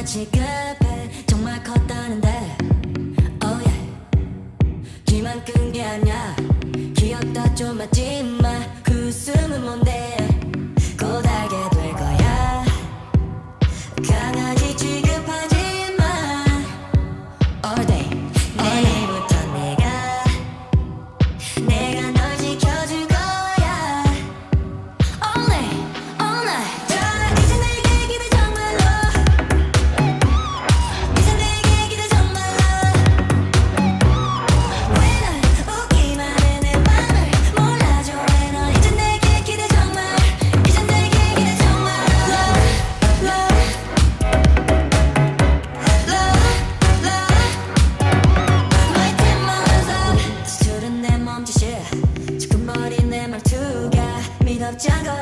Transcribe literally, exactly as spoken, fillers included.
마치 급해 정말 컸다는데 oh yeah. 귀만 끈 게 아니야 기억도 좀 맞지만 그 숨은 뭔데 고달게 될 거야 강아지 취급하지만 all day 내일부터 내가 내가 널 지켜줄 거야 all day all night 자 이제 내게 기대 정말로 이제 내게 기대 정말로 왜 날 웃기만 해 내 맘을 몰라줘 왜 넌 이제 내게 기대 정말 이제 내게 기대 정말 love love love love My temper's up 스트는 내 몸짓이 지금 머리 내 말투가 미덥지 않고